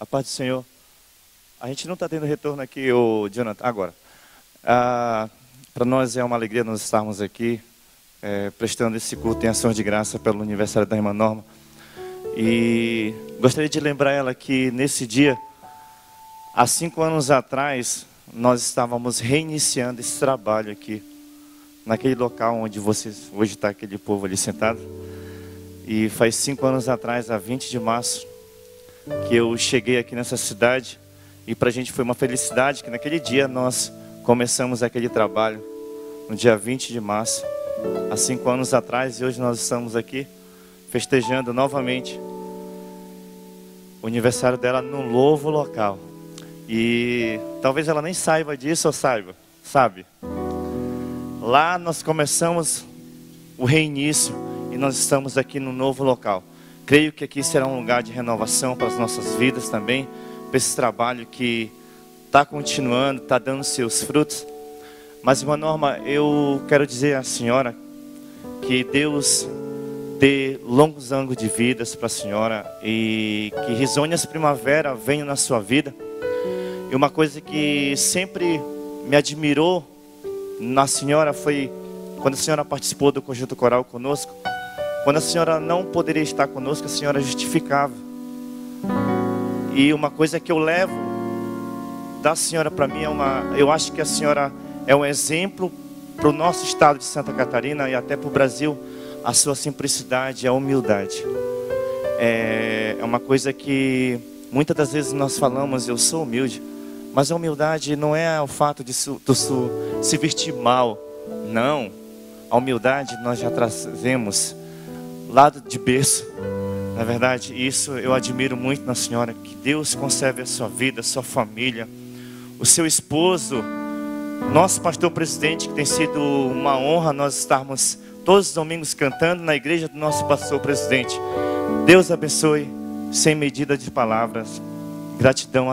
paz do Senhor. A gente não está tendo retorno aqui, Jonathan, agora. Para nós é uma alegria nós estarmos aqui, prestando esse culto em ações de graça pelo aniversário da irmã Norma. E gostaria de lembrar ela que nesse dia, há 5 anos atrás, nós estávamos reiniciando esse trabalho aqui, naquele local onde vocês, hoje está aquele povo ali sentado. E faz 5 anos atrás, a 20 de março, que eu cheguei aqui nessa cidade. E para a gente foi uma felicidade que naquele dia nós começamos aquele trabalho, no dia 20 de março, há 5 anos atrás. E hoje nós estamos aqui festejando novamente o aniversário dela num novo local. E talvez ela nem saiba disso ou saiba, sabe? Lá nós começamos o reinício e nós estamos aqui no novo local. Creio que aqui será um lugar de renovação para as nossas vidas também, para esse trabalho que está continuando, está dando seus frutos. Mas, irmã Norma, eu quero dizer à senhora que Deus dê longos anos de vidas para a senhora e que risonhas primavera venham na sua vida. E uma coisa que sempre me admirou na senhora foi quando a senhora participou do Conjunto Coral conosco. Quando a senhora não poderia estar conosco, a senhora justificava. E uma coisa que eu levo da senhora para mim eu acho que a senhora é um exemplo para o nosso estado de Santa Catarina e até para o Brasil. A sua simplicidade, a humildade. É uma coisa que muitas das vezes nós falamos, eu sou humilde. Mas a humildade não é o fato de se vestir mal. Não. A humildade nós já trazemos lá de berço. Na verdade, isso eu admiro muito na senhora. Que Deus conserve a sua vida, a sua família, o seu esposo, nosso pastor presidente, que tem sido uma honra nós estarmos todos os domingos cantando na igreja do nosso pastor presidente. Deus abençoe, sem medida de palavras. Gratidão.